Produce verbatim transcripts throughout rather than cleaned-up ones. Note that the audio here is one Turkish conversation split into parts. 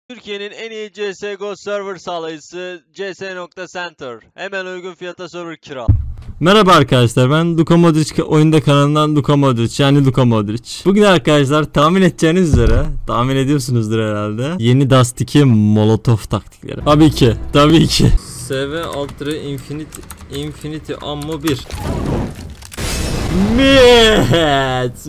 Türkiye'nin en iyi C S G O server sağlayıcısı C S nokta Center. Hemen uygun fiyata server kira. Merhaba arkadaşlar, ben Luka Modric oyunda kanalından Luka Modric, yani Luka Modric. Bugün arkadaşlar tahmin edeceğiniz üzere, tahmin ediyorsunuzdur herhalde, yeni Dust iki Molotov taktikleri. Tabii ki, tabii ki. S V Ultra Infinity Infinity Ammo bir. Met,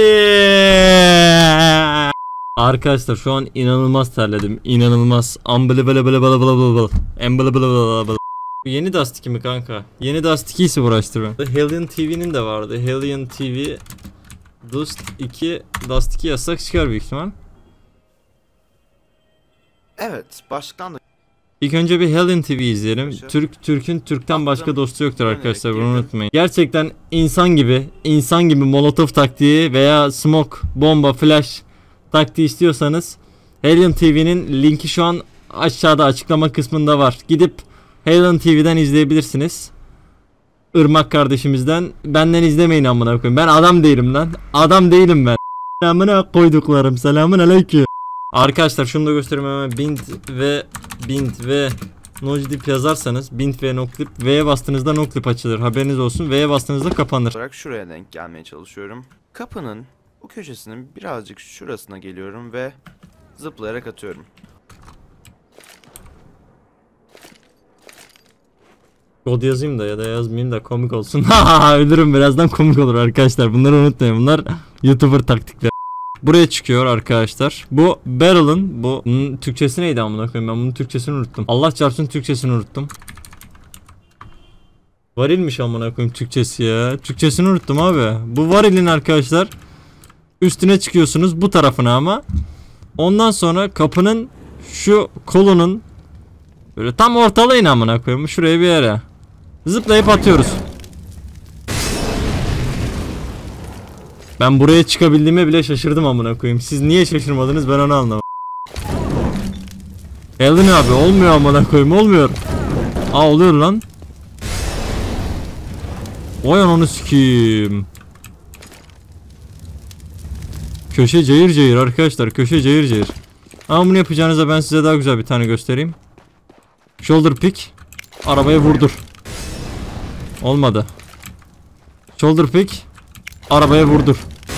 met. Arkadaşlar şu an inanılmaz terledim. İnanılmaz. Unbelievable. Unbelievable. Yeni Dust iki mi kanka? Yeni Dust iki ise uğraştır ben. Hellion T V'nin de vardı. Hellion T V Dust iki Dust iki yasak çıkar büyük ihtimal. Evet, başlıktan da İlk önce bir Hellion T V izleyelim. Türk Türk'ün Türk'ten başka dostu yoktur arkadaşlar, bunu unutmayın. Gerçekten insan gibi, insan gibi Molotov taktiği veya smoke, bomba, flash taktiği istiyorsanız Hellion T V'nin linki şu an aşağıda açıklama kısmında var. Gidip Hellion T V'den izleyebilirsiniz. Irmak kardeşimizden. Benden izlemeyin amına koyayım. Ben adam değilim lan. Adam değilim ben. Amına koyduklarım. Selamun aleyküm. Arkadaşlar şunu da göstereyim hemen. Bind ve bind ve noclip yazarsanız bind ve noclip, V'ye bastığınızda noclip açılır. Haberiniz olsun. V'ye bastığınızda kapanır. olarak şuraya denk gelmeye çalışıyorum. Kapının bu köşesinin birazcık şurasına geliyorum ve zıplayarak atıyorum. Kod yazayım da ya da yazmayayım da komik olsun. Ölürüm birazdan, komik olur arkadaşlar. Bunları unutmayın. Bunlar YouTuber taktikleri. Buraya çıkıyor arkadaşlar. Bu barrel'ın, bu bunun Türkçesi neydi amına koyayım? Ben bunun Türkçesini unuttum. Allah çarpsın Türkçesini unuttum. Varilmiş amına koyayım Türkçesi ya. Türkçesini unuttum abi. Bu varilin arkadaşlar üstüne çıkıyorsunuz bu tarafına ama. Ondan sonra kapının şu kolunun böyle tam ortalayın amına koyayım. Şuraya bir yere zıplayıp atıyoruz. Ben buraya çıkabildiğime bile şaşırdım amına koyayım. Siz niye şaşırmadınız, ben onu anlamadım. Geldin abi, olmuyor amına koyayım, olmuyor. Aa oluyor lan. Oy onu sikeyim. Köşe cayır cayır arkadaşlar, köşe cayır cayır. Ama bunu yapacağınızda ben size daha güzel bir tane göstereyim. Shoulder pick. Arabaya vurdur. Olmadı. Shoulder pick. Arabaya vurdur.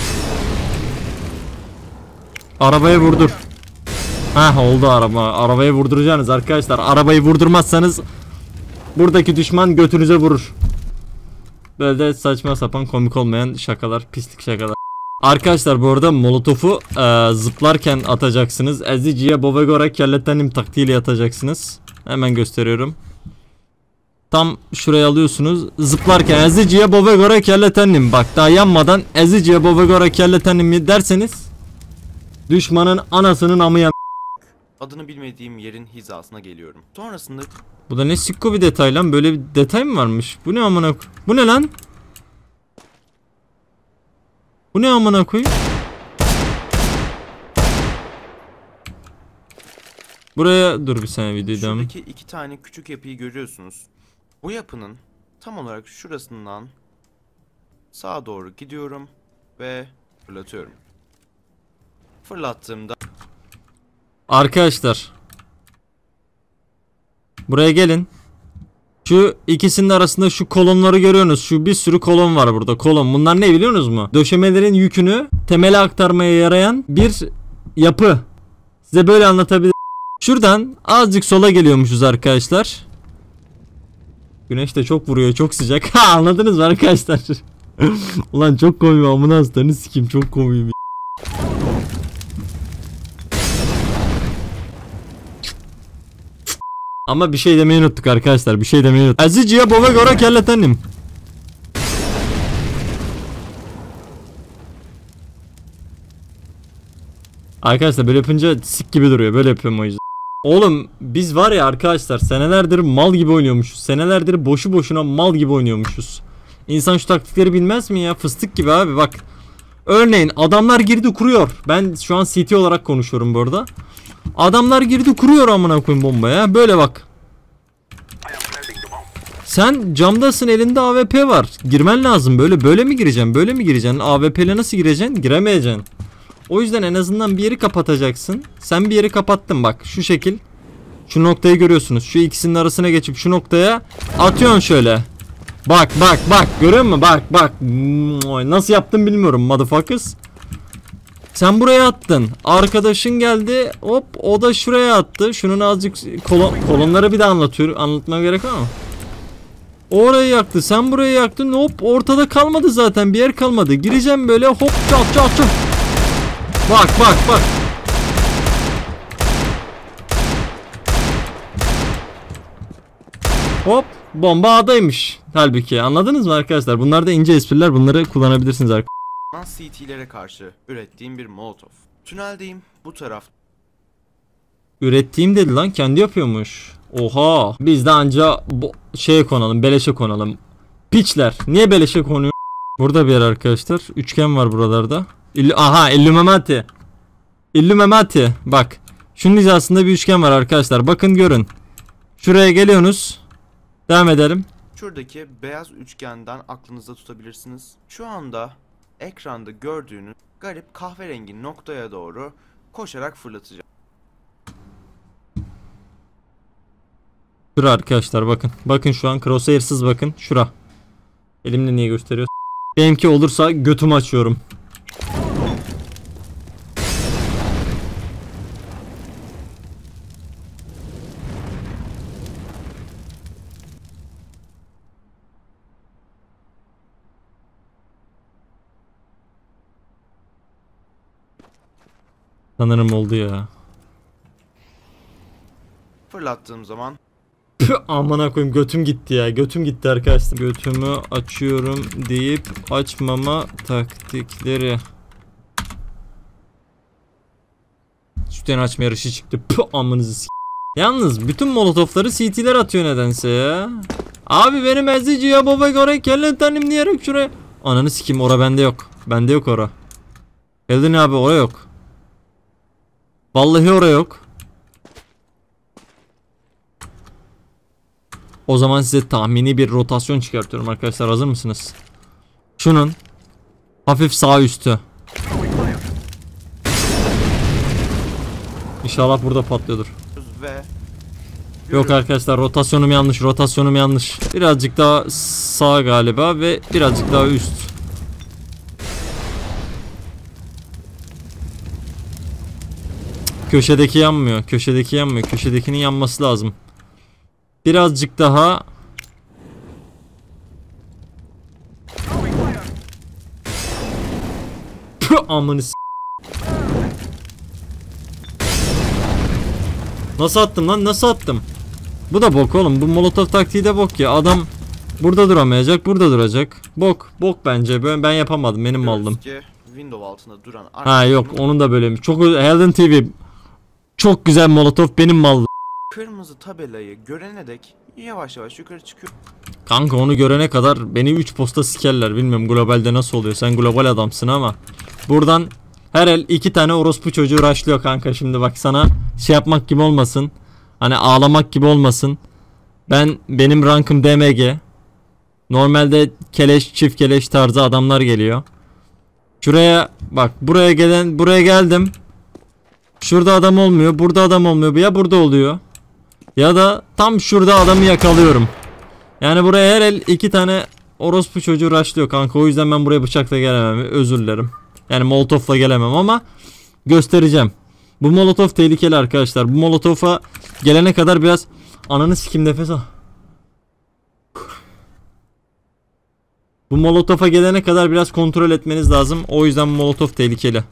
Arabaya vurdur. Heh oldu araba. Arabaya vurduracaksınız arkadaşlar. Arabayı vurdurmazsanız buradaki düşman götünüze vurur. Böyle de saçma sapan, komik olmayan şakalar, pislik şakalar. Arkadaşlar bu arada Molotov'u e, zıplarken atacaksınız. Eziciye Bovegora Kelletanim taktiğiyle atacaksınız. Hemen gösteriyorum. Tam şuraya alıyorsunuz. Zıplarken Eziciye Bovegora Kelletanim. Bak daha yanmadan Eziciye Bovegora Kelletanim derseniz düşmanın anasının amı yan. Adını bilmediğim yerin hizasına geliyorum. Sonrasında Bu da ne sikko bir detay lan. Böyle bir detay mı varmış? Bu ne amına koy? Bu ne lan? Bu ne amına koy? Buraya dur bir saniye, videoyu devam. şuradaki iki tane küçük yapıyı görüyorsunuz. Bu yapının tam olarak şurasından sağa doğru gidiyorum ve fırlatıyorum. Fırlattığımda Arkadaşlar buraya gelin. Şu ikisinin arasında şu kolonları görüyorsunuz. Şu bir sürü kolon var burada. Kolon. Bunlar ne biliyorsunuz mu? Döşemelerin yükünü temele aktarmaya yarayan bir yapı. Size böyle anlatabilirim. Şuradan azıcık sola geliyormuşuz arkadaşlar. Güneş de çok vuruyor. Çok sıcak. Ha, anladınız mı arkadaşlar? Ulan çok komik. Amına hastanı sikeyim. Çok komik. Ama bir şey demeyi unuttuk arkadaşlar. Bir şey demeyi unuttuk. Eziciye Bovegora Kelletanim. Arkadaşlar böyle yapınca sik gibi duruyor. Böyle yapıyorum o yüzden. Oğlum biz var ya arkadaşlar, senelerdir mal gibi oynuyormuşuz. Senelerdir boşu boşuna mal gibi oynuyormuşuz. İnsan şu taktikleri bilmez mi ya? Fıstık gibi abi bak. Örneğin adamlar girdi kuruyor. Ben şu an C T olarak konuşuyorum bu arada. Adamlar girdi kuruyor amına koyayım bombaya. Böyle bak. Sen camdasın, elinde A W P var. Girmen lazım. Böyle böyle mi gireceksin? Böyle mi gireceksin? A W P ile nasıl gireceksin? Giremeyeceksin. O yüzden en azından bir yeri kapatacaksın. Sen bir yeri kapattın bak şu şekil. Şu noktayı görüyorsunuz. Şu ikisinin arasına geçip şu noktaya atıyorsun şöyle. Bak bak bak görüyor musun? Bak bak. Nasıl yaptım bilmiyorum motherfuckers. Sen buraya attın. Arkadaşın geldi. Hop o da şuraya attı. Şunun azıcık kolon, kolonları bir de anlatıyor. Anlatmam gerek ama. Orayı yaktı. Sen burayı yaktın. Hop ortada kalmadı zaten. Bir yer kalmadı. Gireceğim böyle hop çat çat çat. Bak bak bak. Hop bomba A'daymış. Halbuki anladınız mı arkadaşlar? Bunlar da ince espriler. Bunları kullanabilirsiniz arkadaşlar. C T'lere karşı ürettiğim bir molotof. Tüneldeyim bu taraf. Ürettiğim dedi lan, kendi yapıyormuş. Oha, biz de anca bu şeye konalım, beleşe konalım. Piçler niye beleşe konuyor? Burada bir yer arkadaşlar. Üçgen var buralarda. İllu, aha Illuminati. Illuminati. Bak. Şunun hizasında bir üçgen var arkadaşlar. Bakın görün. Şuraya geliyorsunuz. Devam edelim. Şuradaki beyaz üçgenden aklınızda tutabilirsiniz. Şu anda ekranda gördüğünüz garip kahverengi noktaya doğru koşarak fırlatacağım. Şura arkadaşlar bakın. Bakın şu an crosshairs'ız bakın. Şura. Elimle niye gösteriyor? Benimki olursa götümü açıyorum. Sanırım oldu ya. Fırlattığım zaman Püh, amına koyayım götüm gitti ya. Götüm gitti arkadaşlar. Götümü açıyorum deyip açmama taktikleri. Sütten açma yarışı çıktı. Püh, amınızı s***. Yalnız bütün molotofları C T'ler atıyor nedense ya. Abi benim eziciye baba göre kellen tanim diyerek şuraya. Ananı sikeyim, ora bende yok. Bende yok ora. Geldin abi, ora yok. Vallahi ora yok. O zaman size tahmini bir rotasyon çıkartıyorum arkadaşlar, hazır mısınız? Şunun hafif sağ üstü. İnşallah burada patlıyordur. ve Yok arkadaşlar, rotasyonum yanlış, rotasyonum yanlış. Birazcık daha sağ galiba ve birazcık daha üst. Köşedeki yanmıyor, köşedeki yanmıyor. Köşedekinin yanması lazım. Birazcık daha. Püh, amını s***. Nasıl attım lan, nasıl attım? Bu da bok oğlum, bu molotof taktiği de bok ya. Adam burada duramayacak, burada duracak. Bok, bok bence. Ben, ben yapamadım, benim maldım. Window altında duran Ha yok, onun da böyle. Çok Helden T V. Çok güzel molotof, benim maldım. Kırmızı tabelayı görene dek yavaş yavaş yukarı çıkıyor. Kanka onu görene kadar beni üç posta sikerler. Bilmiyorum globalde nasıl oluyor. Sen global adamsın ama. Buradan her el iki tane orospu çocuğu rushlıyor kanka. Şimdi bak, sana şey yapmak gibi olmasın. Hani ağlamak gibi olmasın. Ben benim rankım D M G. Normalde keleş, çift keleş tarzı adamlar geliyor. Şuraya bak, buraya gelen, buraya geldim. Şurada adam olmuyor, burada adam olmuyor. Ya burada oluyor, ya da tam şurada adamı yakalıyorum. Yani buraya her el iki tane orospu çocuğu rushlıyor kanka. O yüzden ben buraya bıçakla gelemem. Özür dilerim. Yani molotofla gelemem ama göstereceğim. Bu molotof tehlikeli arkadaşlar. Bu molotofa gelene kadar biraz ananı sikim, nefes al. Bu molotofa gelene kadar biraz kontrol etmeniz lazım. O yüzden molotof tehlikeli.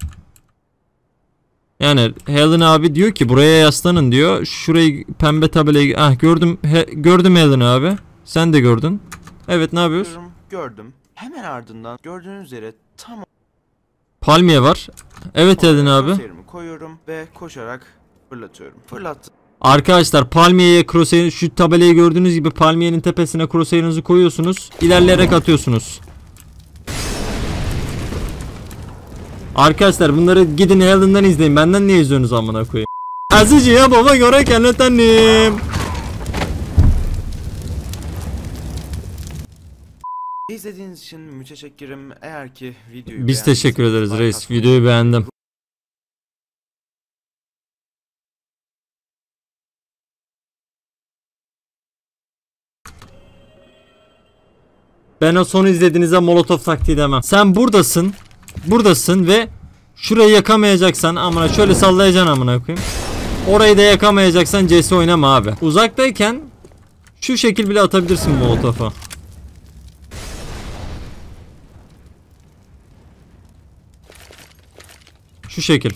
Yani Helen abi diyor ki buraya yaslanın diyor. Şurayı pembe tabelayı, ah gördüm, he, gördüm Helen abi. Sen de gördün. Evet, ne yapıyoruz? Gördüm. Hemen ardından gördüğünüz üzere tam Palmiye var. Evet Helen abi. crosshair'ımı koyuyorum ve koşarak fırlatıyorum. Fırlattım. Arkadaşlar palmiyeye crosshair, şu tabelayı gördüğünüz gibi palmiyenin tepesine crosshair'ınızı koyuyorsunuz. İlerleyerek atıyorsunuz. Arkadaşlar bunları gidin Helen'dan izleyin. Benden niye izliyorsunuz amına koyayım? Azıcıya baba göre kennetenim. İzlediğiniz için müteşekkirim. Eğer ki videoyu Biz teşekkür ederiz reis. Videoyu beğendim. Ben o son izlediğinizde molotof taktiği demem. Sen buradasın. Buradasın ve şurayı yakamayacaksan amına şöyle sallayacaksın amına koyayım. Orayı da yakamayacaksan C S oynama abi. Uzaktayken şu şekil bile atabilirsin molotofu. Şu şekil.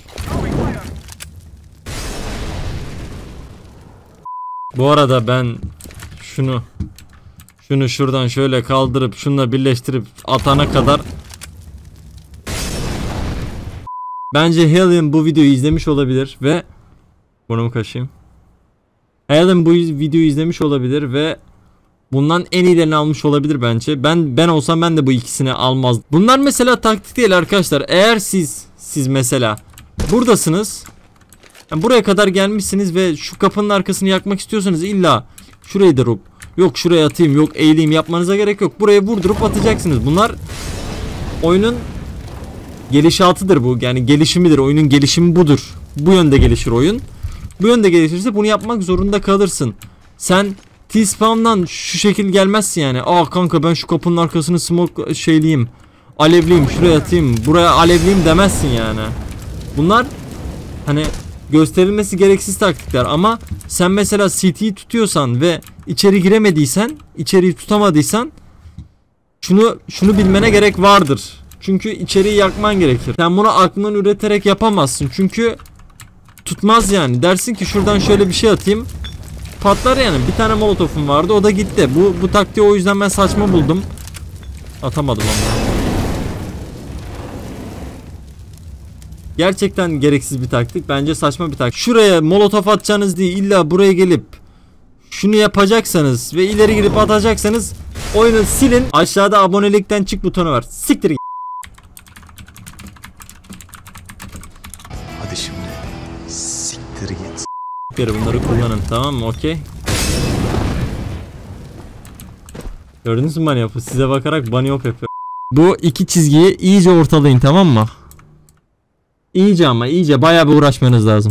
Bu arada ben şunu şunu şuradan şöyle kaldırıp şununla birleştirip atana kadar bence Helen bu videoyu izlemiş olabilir ve bunu mu kaşıyım? Helen bu videoyu izlemiş olabilir ve bundan en iyilerini almış olabilir bence. Ben ben olsam ben de bu ikisini almazdım. Bunlar mesela taktik değil arkadaşlar. Eğer siz siz mesela buradasınız. Yani buraya kadar gelmişsiniz ve şu kapının arkasını yakmak istiyorsanız illa şurayı durup yok şuraya atayım yok eğileyim yapmanıza gerek yok. Buraya vurdurup atacaksınız. Bunlar oyunun gelişatıdır bu. Yani gelişimidir. Oyunun gelişimi budur. Bu yönde gelişir oyun. Bu yönde gelişirse bunu yapmak zorunda kalırsın. Sen T-spawn'dan şu şekil gelmezsin yani. Aa kanka ben şu kapının arkasını smoke şeyliyim. Alevliyim şuraya atayım. Buraya alevliyim demezsin yani. Bunlar hani gösterilmesi gereksiz taktikler ama sen mesela C T'yi tutuyorsan ve içeri giremediysen, içeriği tutamadıysan şunu şunu bilmene gerek vardır. Çünkü içeriği yakman gerekir. Sen bunu aklından üreterek yapamazsın. Çünkü tutmaz yani. Dersin ki şuradan şöyle bir şey atayım. Patlar yani. Bir tane molotofum vardı. O da gitti. Bu bu taktiği o yüzden ben saçma buldum. Atamadım ama. Gerçekten gereksiz bir taktik. Bence saçma bir taktik. Şuraya molotof atacağınız diye illa buraya gelip şunu yapacaksanız ve ileri girip atacaksanız oyunu silin. Aşağıda abonelikten çık butonu var. Siktir git. Hadi şimdi siktir git. Bunları kullanın tamam mı? Okey. Gördünüz mü bunny hop'u? Size bakarak bunny hop yapıyor. Bu iki çizgiyi iyice ortalayın tamam mı? İyice ama iyice bayağı bir uğraşmanız lazım.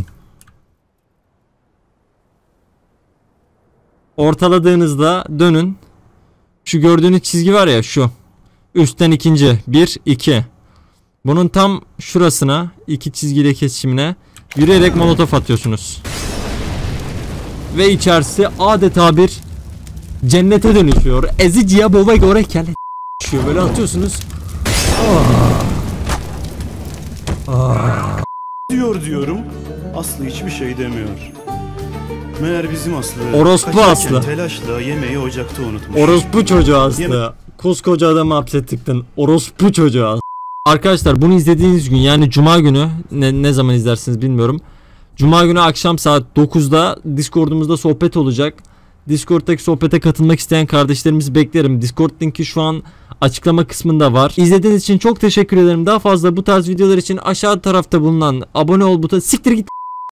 Ortaladığınızda dönün. Şu gördüğünüz çizgi var ya şu. Üstten ikinci. Bir, iki. Bunun tam şurasına iki çizgiyle kesişimine yürüyerek molotof atıyorsunuz. Ve içerisi adeta bir cennete dönüşüyor. Eziciye baba göre kelle düşüyor. Böyle atıyorsunuz. Oh. Oh. Diyor diyorum. Aslı hiçbir şey demiyor. Meğer bizim Aslı Orospu kaçarken Aslı. telaşla yemeği ocakta unutmuş. Orospu çocuğu Aslı. Yeme- Koskoca adamı hapsettikten. Orospu çocuğu Aslı. Arkadaşlar bunu izlediğiniz gün yani Cuma günü ne, ne zaman izlersiniz bilmiyorum. Cuma günü akşam saat dokuzda Discord'umuzda sohbet olacak. Discord'daki sohbete katılmak isteyen kardeşlerimizi beklerim. Discord linki şu an açıklama kısmında var. İzlediğiniz için çok teşekkür ederim. Daha fazla bu tarz videolar için aşağı tarafta bulunan abone ol butonu siktir git.